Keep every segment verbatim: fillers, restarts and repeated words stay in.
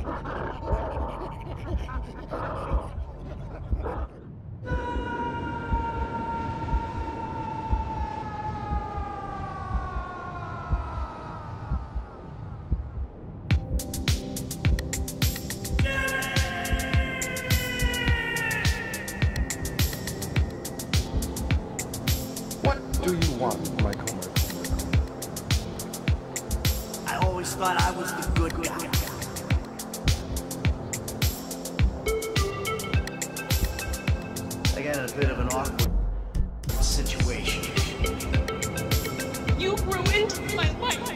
What do you want, Michael? I always thought I was the good guy. I got in a bit of an awkward situation. You ruined my life.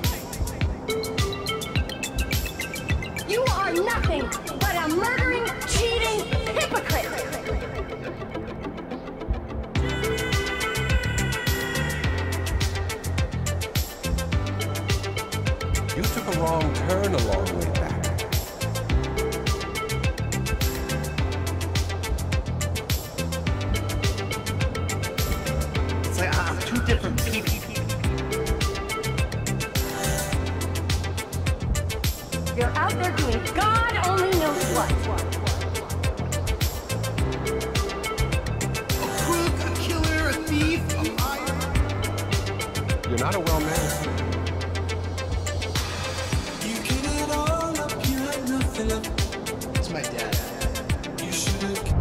You are nothing but a murdering, cheating hypocrite. You took a wrong turn a long way back. It's like I'm two different people. You're out there doing God only knows what. A crook, a killer, a thief, a liar. You're not a well-mannered man. It's my dad. You should have.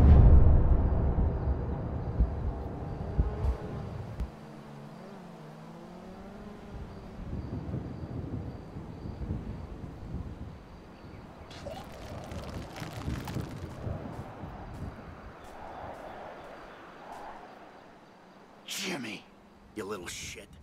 Jimmy, you little shit.